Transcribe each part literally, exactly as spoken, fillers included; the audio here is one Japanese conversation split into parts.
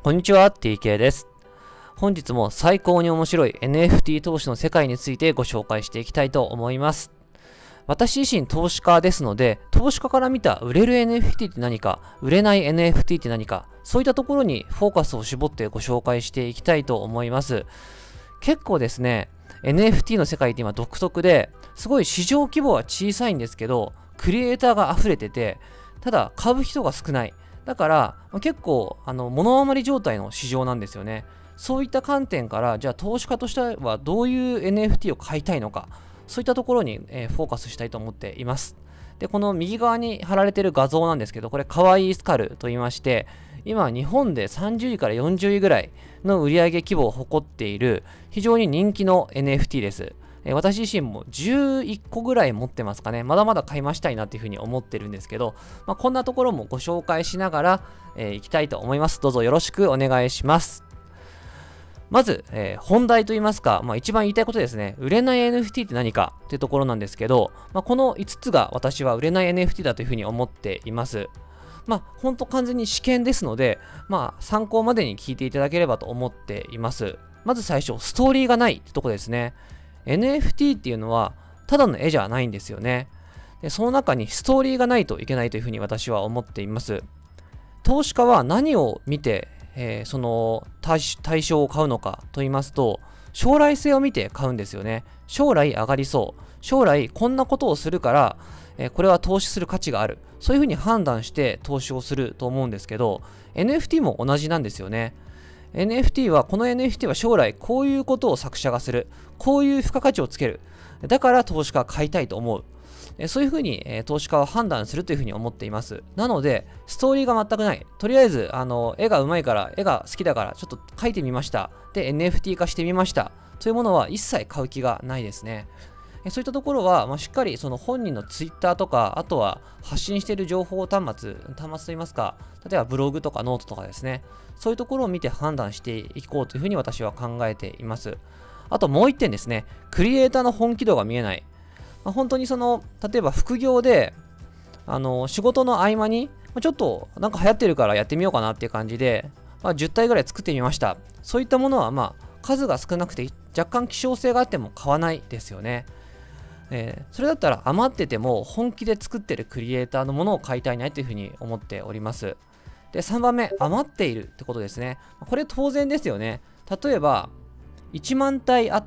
こんにちは、ティーケー です。本日も最高に面白い エヌエフティー 投資の世界についてご紹介していきたいと思います。私自身投資家ですので、投資家から見た売れる エヌエフティー って何か、売れない エヌエフティー って何か、そういったところにフォーカスを絞ってご紹介していきたいと思います。結構ですね、エヌエフティー の世界って今独特で、すごい市場規模は小さいんですけど、クリエイターが溢れてて、ただ買う人が少ない。だから、結構、あの、物余り状態の市場なんですよね。そういった観点から、じゃあ投資家としてはどういう エヌエフティー を買いたいのか、そういったところに、えー、フォーカスしたいと思っています。で、この右側に貼られている画像なんですけど、これ、かわいいスカルと言いまして、今、日本でさんじゅういからよんじゅういぐらいの売上規模を誇っている、非常に人気の エヌエフティー です。私自身もじゅういっこぐらい持ってますかね。まだまだ買い増したいなっていうふうに思ってるんですけど、まあ、こんなところもご紹介しながら、えー、いきたいと思います。どうぞよろしくお願いします。まず、えー、本題といいますか、まあ、一番言いたいことですね。売れない エヌエフティー って何かっていうところなんですけど、まあ、このいつつが私は売れない エヌエフティー だというふうに思っています。まあ、ほんと完全に試験ですので、まあ、参考までに聞いていただければと思っています。まず最初、ストーリーがないってとこですね。エヌエフティー っていうのは、ただの絵じゃないんですよね。で、その中にストーリーがないといけないというふうに私は思っています。投資家は何を見て、えー、その対、対象を買うのかと言いますと、将来性を見て買うんですよね。将来上がりそう。将来こんなことをするから、えー、これは投資する価値がある。そういうふうに判断して投資をすると思うんですけど、エヌエフティー も同じなんですよね。エヌエフティー は、この エヌエフティー は将来こういうことを作者がする。こういう付加価値をつける。だから投資家は買いたいと思う。そういうふうに、えー、投資家は判断するというふうに思っています。なので、ストーリーが全くない。とりあえず、あの、絵が上手いから、絵が好きだから、ちょっと描いてみました。で、エヌエフティー 化してみました。というものは一切買う気がないですね。そういったところは、まあ、しっかりその本人のツイッターとか、あとは発信している情報端末、端末といいますか、例えばブログとかノートとかですね、そういうところを見て判断していこうというふうに私は考えています。あともう一点ですね、クリエイターの本気度が見えない。まあ、本当にその、例えば副業で、あの、仕事の合間に、ちょっとなんか流行ってるからやってみようかなっていう感じで、まあ、じゅったいぐらい作ってみました。そういったものは、まあ、数が少なくて若干希少性があっても買わないですよね。えー、それだったら余ってても本気で作ってるクリエイターのものを買いたいなというふうに思っております。で、さんばんめ、余っているってことですね。これ当然ですよね。例えば、いちまんたいあって、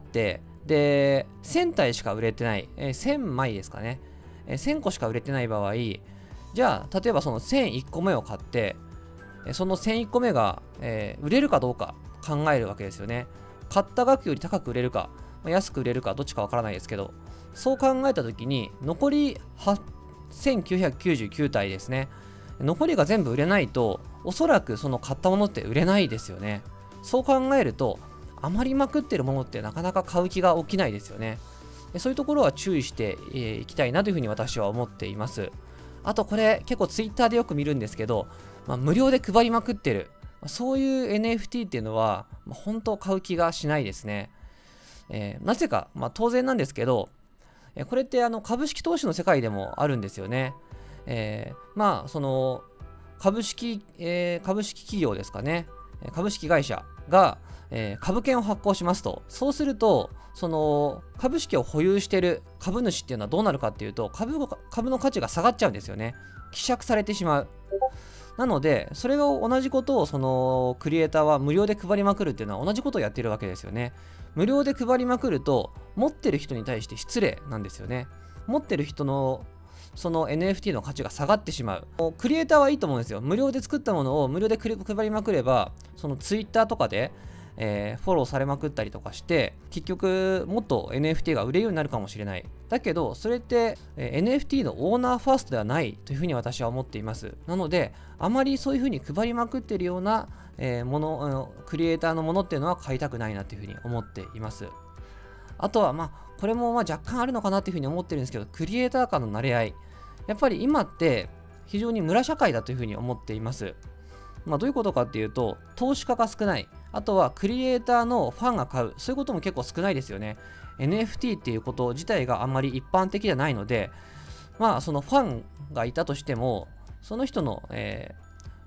で、せんたいしか売れてない、えー、せんまいですかね、えー。せんこしか売れてない場合、じゃあ、例えばそのせんいっこめを買って、そのせんいっこめが、えー、売れるかどうか考えるわけですよね。買った額より高く売れるか、安く売れるか、どっちかわからないですけど、そう考えたときに、残りせんきゅうひゃくきゅうじゅうきゅうたいですね。残りが全部売れないと、おそらくその買ったものって売れないですよね。そう考えると、余りまくってるものってなかなか買う気が起きないですよね。そういうところは注意していきたいなというふうに私は思っています。あとこれ結構ツイッターでよく見るんですけど、まあ、無料で配りまくってる。そういう エヌエフティー っていうのは、まあ、本当買う気がしないですね。えー、なぜか、まあ、当然なんですけど、これってあの株式投資の世界でもあるんですよね。えー、まあ、その株式、えー、株式企業ですかね。株式会社が、えー、株券を発行しますと。そうすると、その株式を保有している株主っていうのはどうなるかっていうと、株、株の価値が下がっちゃうんですよね。希釈されてしまう。なので、それを同じことをそのクリエイターは無料で配りまくるっていうのは同じことをやっているわけですよね。無料で配りまくると、持ってる人に対して失礼なんですよね。持ってる人のその エヌエフティー の価値が下がってしまう。クリエイターはいいと思うんですよ。無料で作ったものを無料で配りまくれば、そのツイッターとかで、えー、フォローされまくったりとかして、結局もっと エヌエフティー が売れるようになるかもしれない。だけど、それって、えー、エヌエフティー のオーナーファーストではないというふうに私は思っています。なので、あまりそういうふうに配りまくっているような、えー、もの、クリエイターのものっていうのは買いたくないなというふうに思っています。あとは、まあ、これもまあ若干あるのかなというふうに思ってるんですけど、クリエイター間の馴れ合い。やっぱり今って非常に村社会だというふうに思っています。まあ、どういうことかっていうと、投資家が少ない。あとはクリエイターのファンが買う。そういうことも結構少ないですよね。エヌエフティー っていうこと自体があんまり一般的じゃないので、まあそのファンがいたとしても、その人の、えー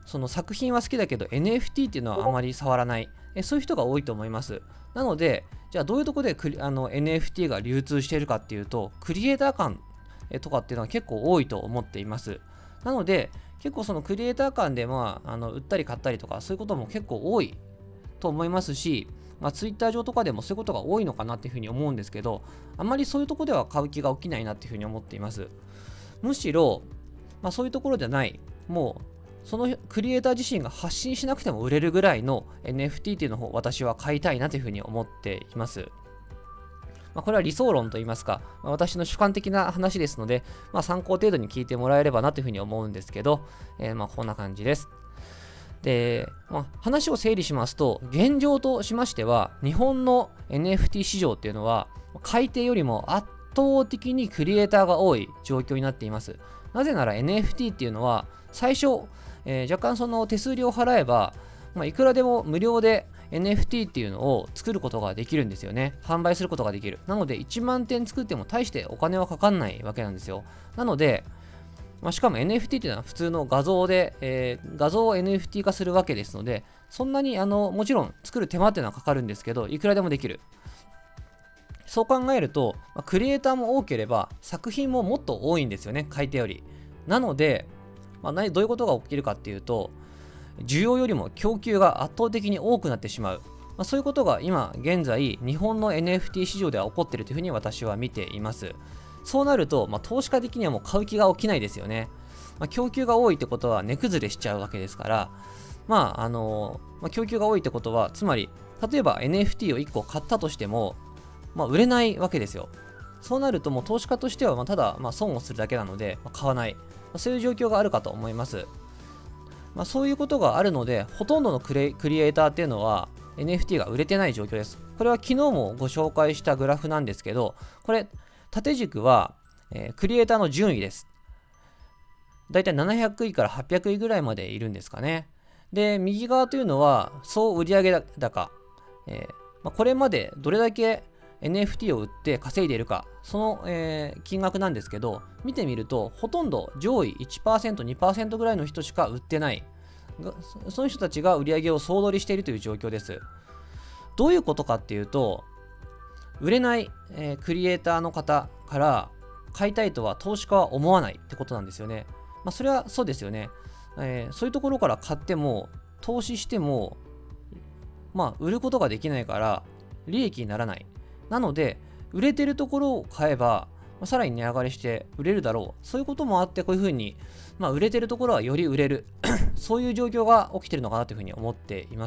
その作品は好きだけど エヌエフティー っていうのはあまり触らない、えそういう人が多いと思います。なので、じゃあどういうところでクリあの エヌエフティー が流通しているかっていうと、クリエイター間とかっていうのは結構多いと思っています。なので、結構そのクリエイター間で、まあ、あの売ったり買ったりとか、そういうことも結構多いと思いますし、まあ、Twitter 上とかでもそういうことが多いのかなっていうふうに思うんですけど、あまりそういうところでは買う気が起きないなっていうふうに思っています。むしろ、まあ、そういうところじゃない、もう、そのクリエイター自身が発信しなくても売れるぐらいの エヌエフティー っていうのを私は買いたいなというふうに思っています。まあ、これは理想論といいますか、まあ、私の主観的な話ですので、まあ、参考程度に聞いてもらえればなというふうに思うんですけど、えー、まあこんな感じです。で、まあ、話を整理しますと、現状としましては、日本の エヌエフティー 市場っていうのは、買い手よりも圧倒的にクリエイターが多い状況になっています。なぜなら エヌエフティー っていうのは、最初、えー、若干その手数料を払えば、まあ、いくらでも無料で エヌエフティー っていうのを作ることができるんですよね。販売することができる。なのでいちまんてん作っても大してお金はかかんないわけなんですよ。なので、まあ、しかも エヌエフティー っていうのは普通の画像で、えー、画像を エヌエフティー 化するわけですので、そんなにあのもちろん作る手間っていうのはかかるんですけど、いくらでもできる。そう考えると、まあ、クリエイターも多ければ作品ももっと多いんですよね、買い手より。なので、まあ、何どういうことが起きるかっていうと、需要よりも供給が圧倒的に多くなってしまう。まあ、そういうことが今現在日本の エヌエフティー 市場では起こっているというふうに私は見ています。そうなると、まあ、投資家的にはもう買う気が起きないですよね。まあ、供給が多いってことは値崩れしちゃうわけですから、まああのまあ、供給が多いってことは、つまり例えば エヌエフティー をいっこ買ったとしても、まあ、売れないわけですよ。そうなるともう投資家としてはまあただまあ損をするだけなので、まあ、買わない、まあ、そういう状況があるかと思います。まあ、そういうことがあるので、ほとんどのクリエイターっていうのは エヌエフティー が売れてない状況です。これは昨日もご紹介したグラフなんですけど、これ縦軸は、えー、クリエイターの順位です。だいたいななひゃくいからはっぴゃくいぐらいまでいるんですかね。で、右側というのは総売上高。えーまあ、これまでどれだけ エヌエフティー を売って稼いでいるか、その、えー、金額なんですけど、見てみると、ほとんど上位 いちパーセント、にパーセント ぐらいの人しか売ってない。その人たちが売り上げを総取りしているという状況です。どういうことかっていうと、売れない、えー、クリエイターの方から買いたいとは投資家は思わないってことなんですよね。まあ、それはそうですよね。えー、そういうところから買っても、投資しても、まあ、売ることができないから、利益にならない。なので、売れてるところを買えば、まあ、さらに値上がりして売れるだろう。そういうこともあって、こういうふうに、まあ、売れてるところはより売れる。そういう状況が起きてるのかなというふうに思っています。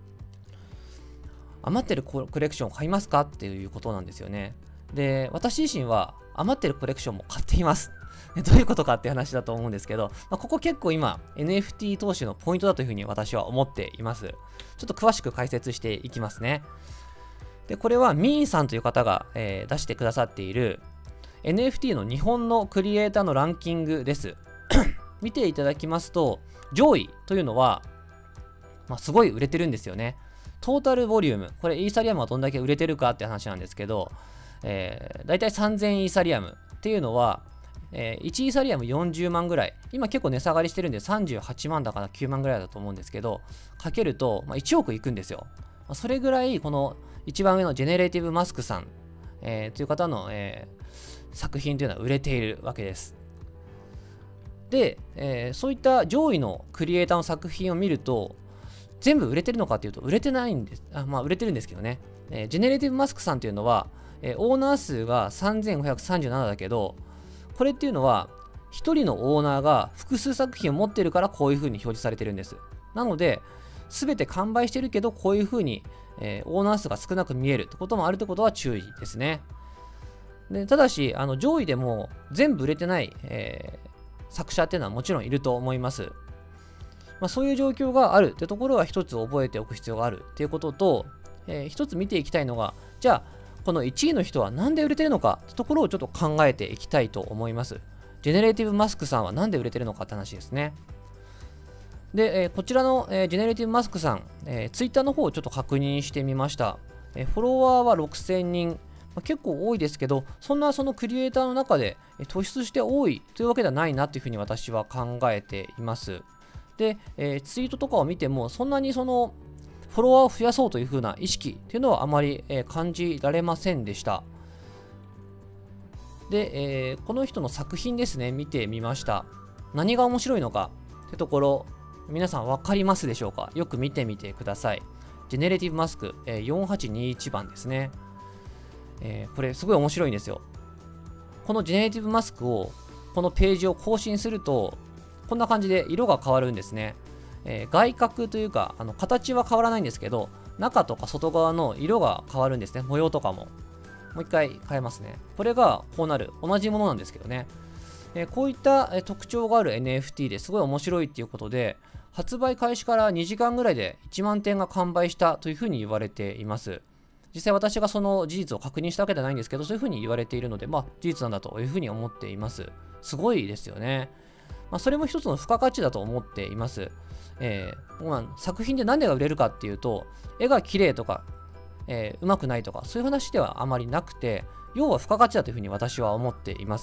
余ってるコレクションを買いますかっていうことなんですよね。で、私自身は余ってるコレクションも買っています。どういうことかって話だと思うんですけど、まあ、ここ結構今 エヌエフティー 投資のポイントだというふうに私は思っています。ちょっと詳しく解説していきますね。で、これはミーさんという方が、えー、出してくださっている エヌエフティー の日本のクリエイターのランキングです。見ていただきますと、上位というのは、まあ、すごい売れてるんですよね。トータルボリューム、これイーサリアムはどんだけ売れてるかって話なんですけど、えー、だいたいさんぜんイーサリアムっていうのは、えー、いちイーサリアムよんじゅうまんぐらい、今結構値下がりしてるんでさんじゅうはちまんだからきゅうまんぐらいだと思うんですけど、かけると、まあ、いちおくいくんですよ。まあ、それぐらいこの一番上のジェネレーティブマスクさん、えー、という方の、えー、作品というのは売れているわけです。で、えー、そういった上位のクリエイターの作品を見ると、全部売れてるのかっていうと、売れてないんです。あ、まあ、売れてるんですけどね。えー、ジェネレーティブマスクさんっていうのは、えー、オーナー数がさんぜんごひゃくさんじゅうななだけど、これっていうのは、ひとりのオーナーが複数作品を持ってるからこういう風に表示されてるんです。なので、すべて完売してるけど、こういう風に、えー、オーナー数が少なく見えるってこともあるってことは注意ですね。でただし、あの上位でも全部売れてない、えー、作者っていうのはもちろんいると思います。まあ、そういう状況があるってところは一つ覚えておく必要があるっていうことと、えー、一つ見ていきたいのが、じゃあ、このいちいの人はなんで売れてるのかってところをちょっと考えていきたいと思います。ジェネレーティブマスクさんはなんで売れてるのかって話ですね。で、えー、こちらの、えー、ジェネレーティブマスクさん、えー、ツイッターの方をちょっと確認してみました。えー、フォロワーはろくせんにん、まあ、結構多いですけど、そんなそのクリエイターの中で、えー、突出して多いというわけではないなというふうに私は考えています。 で、えー、ツイートとかを見ても、そんなにその、フォロワーを増やそうという風な意識っていうのはあまり、えー、感じられませんでした。で、えー、この人の作品ですね、見てみました。何が面白いのかってところ、皆さん分かりますでしょうか？よく見てみてください。ジェネレティブマスク、えー、よんはちにいちばんですね。えー、これすごい面白いんですよ。このジェネレティブマスクを、このページを更新すると、こんな感じで色が変わるんですね。えー、外角というか、あの形は変わらないんですけど、中とか外側の色が変わるんですね。模様とかも。もう一回変えますね。これがこうなる。同じものなんですけどね。えー、こういった、えー、特徴がある エヌエフティー ですごい面白いっていうことで、発売開始からにじかんぐらいでいちまんてんが完売したというふうに言われています。実際私がその事実を確認したわけではないんですけど、そういうふうに言われているので、まあ事実なんだというふうに思っています。すごいですよね。まあ、それも一つの付加価値だと思っています。えーまあ、作品で何が売れるかっていうと、絵が綺麗とか、えー、うまくないとか、そういう話ではあまりなくて、要は付加価値だというふうに私は思っています。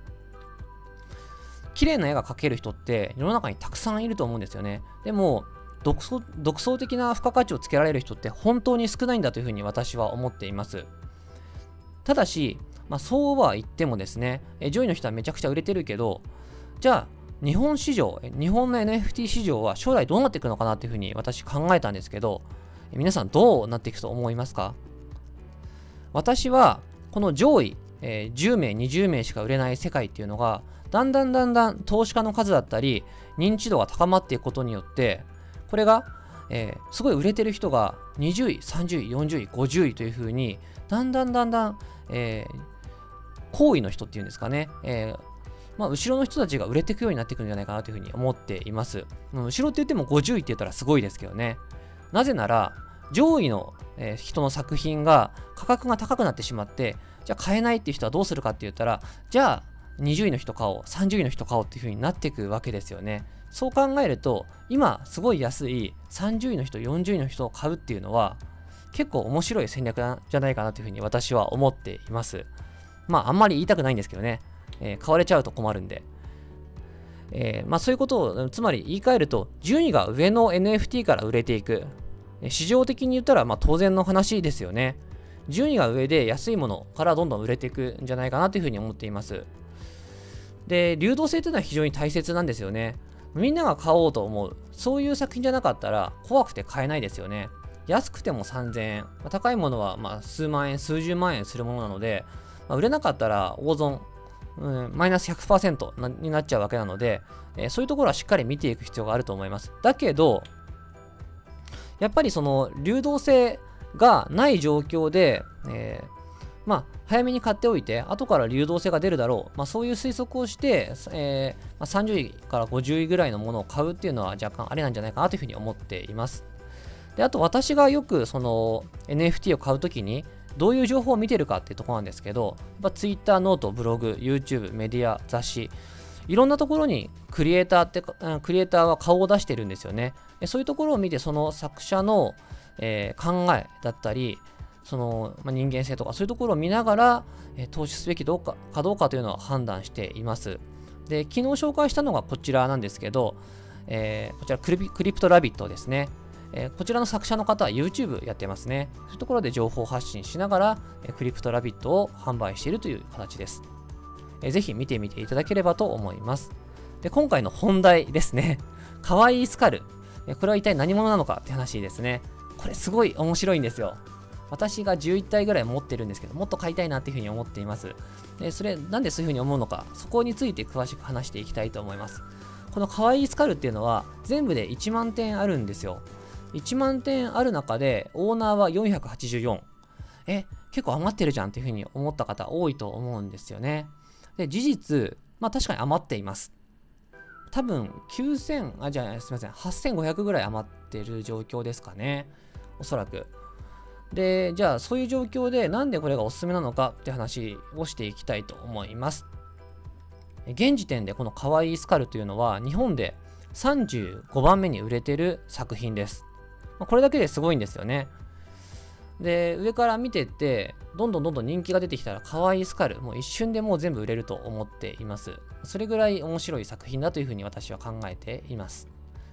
綺麗な絵が描ける人って世の中にたくさんいると思うんですよね。でも、独創、独創的な付加価値をつけられる人って本当に少ないんだというふうに私は思っています。ただし、まあ、そうは言ってもですね、え上位の人はめちゃくちゃ売れてるけど、じゃあ、日本市場、日本の エヌエフティー 市場は将来どうなっていくのかなというふうに私考えたんですけど、皆さんどうなっていくと思いますか？私は、この上位、えー、じゅうめい、にじゅうめいしか売れない世界っていうのが、だんだんだんだん投資家の数だったり、認知度が高まっていくことによって、これが、えー、すごい売れてる人がにじゅうい、さんじゅうい、よんじゅうい、ごじゅういというふうに、だんだんだんだん、えー、高位の人っていうんですかね、えーまあ、後ろの人たちが売れていくようになっていくんじゃないかなというふうに思っています。後ろって言ってもごじゅういって言ったらすごいですけどね。なぜなら、上位の、えー、人の作品が価格が高くなってしまって、じゃあ買えないっていう人はどうするかって言ったら、じゃあにじゅういの人買おう、さんじゅういの人買おうっていうふうになっていくわけですよね。そう考えると、今すごい安いさんじゅういの人、よんじゅういの人を買うっていうのは、結構面白い戦略なんじゃないかなというふうに私は思っています。まあ、あんまり言いたくないんですけどね。えー、買われちゃうと困るんで。えー、まあそういうことを、つまり言い換えると、順位が上の エヌエフティー から売れていく。市場的に言ったら、まあ当然の話ですよね。順位が上で安いものからどんどん売れていくんじゃないかなというふうに思っています。で、流動性というのは非常に大切なんですよね。みんなが買おうと思う。そういう作品じゃなかったら怖くて買えないですよね。安くてもさんぜんえん。まあ、高いものはまあ数万円、数十万円するものなので、まあ、売れなかったら大損。うん、マイナス ひゃくパーセント なになっちゃうわけなので、えー、そういうところはしっかり見ていく必要があると思います。だけど、やっぱりその流動性がない状況で、えー、まあ、早めに買っておいて、後から流動性が出るだろう。まあ、そういう推測をして、えーまあ、さんじゅういからごじゅういぐらいのものを買うっていうのは若干あれなんじゃないかなというふうに思っています。で、あと私がよくその エヌエフティー を買うときに、どういう情報を見てるかっていうところなんですけど、やっぱ Twitter、ノート、ブログ、YouTube、メディア、雑誌、いろんなところにクリエイターって、クリエイターは顔を出してるんですよね。そういうところを見て、その作者の、えー、考えだったり、その、まあ、人間性とか、そういうところを見ながら、えー、投資すべきどうかかどうかというのを判断しています。で、昨日紹介したのがこちらなんですけど、えー、こちらクリ、クリプトラビットですね。えー、こちらの作者の方は YouTube やってますね。そういうところで情報発信しながら、えー、クリプトラビットを販売しているという形です。えー、ぜひ見てみていただければと思います。で、今回の本題ですね。かわいいスカル。えー、これは一体何者なのかって話ですね。これすごい面白いんですよ。私がじゅういちたいぐらい持ってるんですけど、もっと買いたいなっていうふうに思っています。で、それ、なんでそういうふうに思うのか、そこについて詳しく話していきたいと思います。このかわいいスカルっていうのは、全部でいちまんてんあるんですよ。いちまんてんある中で、オーナーはよんひゃくはちじゅうよん。え、結構余ってるじゃんっていうふうに思った方多いと思うんですよね。で、事実、まあ確かに余っています。多分、きゅうせん、あ、じゃあすみません、はっせんごひゃくぐらい余ってる状況ですかね。おそらく。で、じゃあそういう状況でなんでこれがおすすめなのかって話をしていきたいと思います。現時点でこのかわいいスカルというのは日本でさんじゅうごばんめに売れてる作品です。これだけですごいんですよね。で、上から見てって、どんどんどんどん人気が出てきたらかわいいスカル、もう一瞬でもう全部売れると思っています。それぐらい面白い作品だというふうに私は考えています。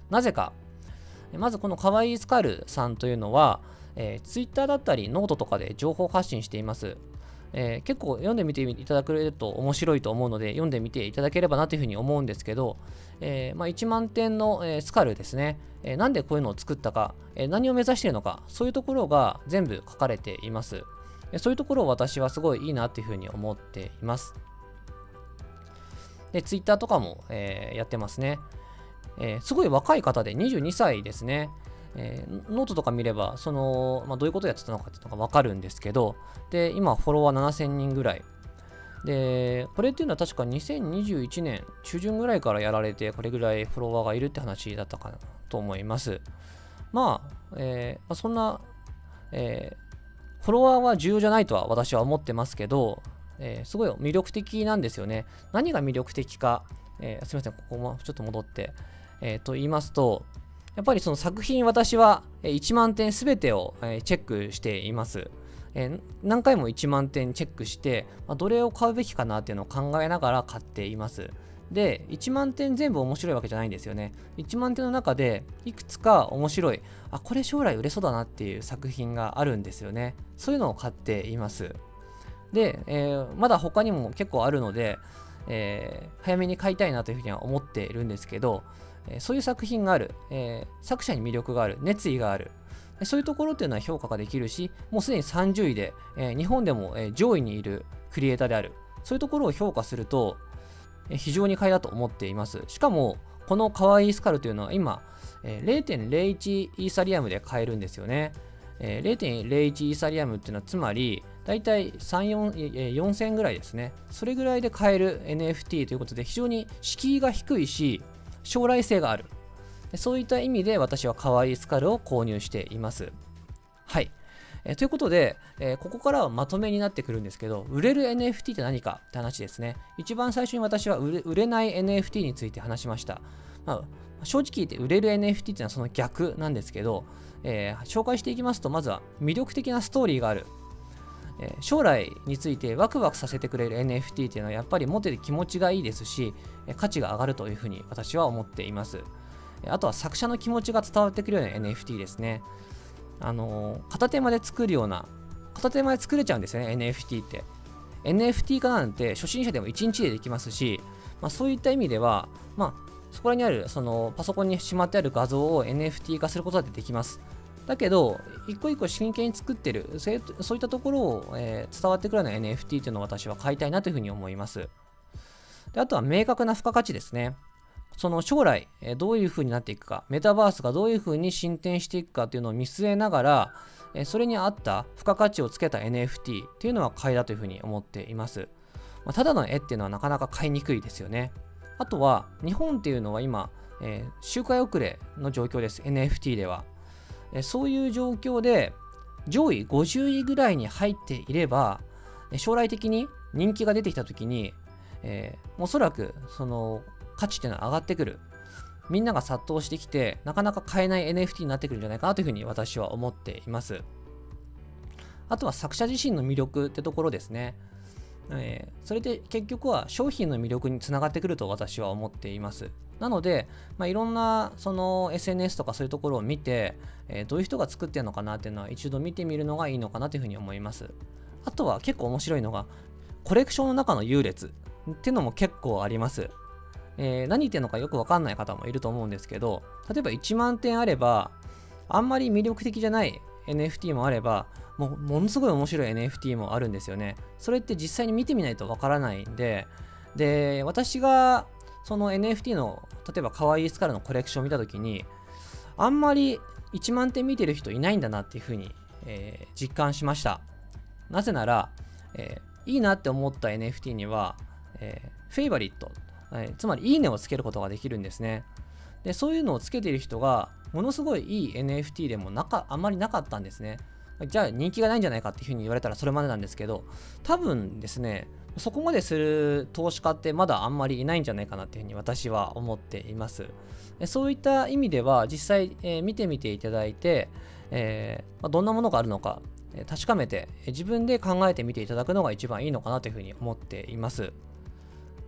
なぜか。まずこのかわいいスカルさんというのは、えー、Twitter だったりノートとかで情報発信しています。えー、結構読んでみていただけると面白いと思うので読んでみていただければなというふうに思うんですけど、えーまあ、いちまんてんの、えー、スカルですね、えー、なんでこういうのを作ったか、えー、何を目指しているのか、そういうところが全部書かれています。えー、そういうところを私はすごいいいなというふうに思っています。で、Twitter とかも、えー、やってますね。えー、すごい若い方でにじゅうにさいですね。えー、ノートとか見れば、その、まあ、どういうことをやってたのかっていうのがわかるんですけど、で、今、フォロワーななせんにんぐらい。で、これっていうのは確かにせんにじゅういちねん中旬ぐらいからやられて、これぐらいフォロワーがいるって話だったかなと思います。まあ、えーまあ、そんな、えー、フォロワーは重要じゃないとは私は思ってますけど、えー、すごい魅力的なんですよね。何が魅力的か、えー、すみません、ここもちょっと戻って、えー、と言いますと、やっぱりその作品、私はいちまんてんすべてをチェックしています。えー、何回もいちまんてんチェックして、まあ、どれを買うべきかなっていうのを考えながら買っています。で、いちまんてん全部面白いわけじゃないんですよね。いちまんてんの中でいくつか面白い、あ、これ将来売れそうだなっていう作品があるんですよね。そういうのを買っています。で、えー、まだ他にも結構あるので、えー、早めに買いたいなというふうには思っているんですけど、そういう作品がある、えー、作者に魅力がある、熱意がある、そういうところっていうのは評価ができるし、もうすでにさんじゅういで、えー、日本でも、えー、上位にいるクリエイターである、そういうところを評価すると、えー、非常に買いだと思っています。しかも、このかわいいスカルというのは今、えー、れいてんれいいち イーサリアムで買えるんですよね。えー、れいてんれいいち イーサリアムっていうのはつまり、だいたいさん、よん、よんせんえんぐらいですね。それぐらいで買える エヌエフティー ということで、非常に敷居が低いし、将来性がある。そういった意味で私は可愛いスカルを購入しています。はい。えー、ということで、えー、ここからはまとめになってくるんですけど、売れる エヌエフティー って何かって話ですね。一番最初に私は売れ、売れない エヌエフティー について話しました。まあ、正直言って売れる エヌエフティー っていうのはその逆なんですけど、えー、紹介していきますと、まずは魅力的なストーリーがある。えー、将来についてワクワクさせてくれる エヌエフティー っていうのはやっぱり持ってて気持ちがいいですし、価値が上がるというふうに私は思っています。あとは作者の気持ちが伝わってくるような エヌエフティー ですね。あのー、片手間で作るような、片手間で作れちゃうんですよね、エヌエフティー って。エヌエフティー 化なんて初心者でもいちにちでできますし、まあ、そういった意味では、まあ、そこらにあるそのパソコンにしまってある画像を エヌエフティー 化することだってできます。だけど、一個一個真剣に作ってる、そういったところを、えー、伝わってくるような エヌエフティー というのを私は買いたいなというふうに思います。で、あとは明確な付加価値ですね。その将来、えー、どういうふうになっていくか、メタバースがどういうふうに進展していくかというのを見据えながら、えー、それに合った付加価値をつけた エヌエフティー というのは買いだというふうに思っています。まあ、ただの絵っていうのはなかなか買いにくいですよね。あとは、日本っていうのは今、えー、周回遅れの状況です、エヌエフティー では。そういう状況で上位ごじゅういぐらいに入っていれば将来的に人気が出てきた時に、えー、おそらくその価値っていうのは上がってくる。みんなが殺到してきてなかなか買えない エヌエフティー になってくるんじゃないかなというふうに私は思っています。あとは作者自身の魅力ってところですね。えー、それで結局は商品の魅力につながってくると私は思っています。なので、まあ、いろんなその エスエヌエス とかそういうところを見て、えー、どういう人が作ってるのかなっていうのは一度見てみるのがいいのかなというふうに思います。あとは結構面白いのがコレクションの中の優劣っていうのも結構あります。えー、何言ってるのかよくわかんない方もいると思うんですけど、例えばいちまんてんあればあんまり魅力的じゃない エヌエフティー もあればもうものすごい面白い エヌエフティー もあるんですよね。それって実際に見てみないとわからないんで、で、私がその エヌエフティー の例えば可愛いスカルのコレクションを見たときに、あんまりいちまんてん見てる人いないんだなっていうふうに、えー、実感しました。なぜなら、えー、いいなって思った エヌエフティー には、えー、フェイバリット、えー、つまりいいねをつけることができるんですね。で、そういうのをつけている人がものすごいいい エヌエフティー でもなかあんまりなかったんですね。じゃあ人気がないんじゃないかっていうふうに言われたらそれまでなんですけど、多分ですね、そこまでする投資家ってまだあんまりいないんじゃないかなっていうふうに私は思っています。そういった意味では実際、えー、見てみていただいて、えーまあ、どんなものがあるのか、えー、確かめて自分で考えてみていただくのが一番いいのかなというふうに思っています。はい、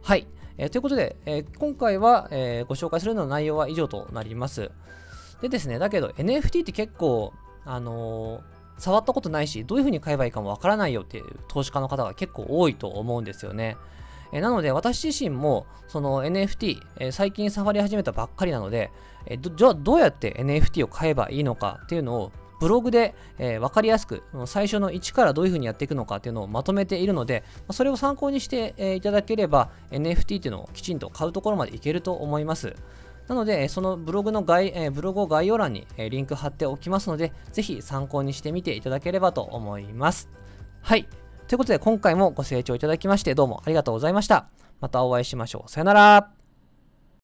えー、ということで、えー、今回は、えー、ご紹介するの内容は以上となります。でですね、だけど エヌエフティー って結構、あのー、触ったことないし、どういう風に買えばいいかもわからないよっていう投資家の方が結構多いと思うんですよね。えー、なので、私自身も、その エヌエフティー、えー、最近触り始めたばっかりなので、えー、じゃあどうやって エヌエフティー を買えばいいのかっていうのを、ブログで、えー、分かりやすく、最初のいちからどういう風にやっていくのかっていうのをまとめているので、それを参考にして、えー、いただければ、エヌエフティー っていうのをきちんと買うところまでいけると思います。なので、そのブログの概、えー、ブログを概要欄に、えー、リンク貼っておきますので、ぜひ参考にしてみていただければと思います。はい。ということで、今回もご清聴いただきまして、どうもありがとうございました。またお会いしましょう。さよなら。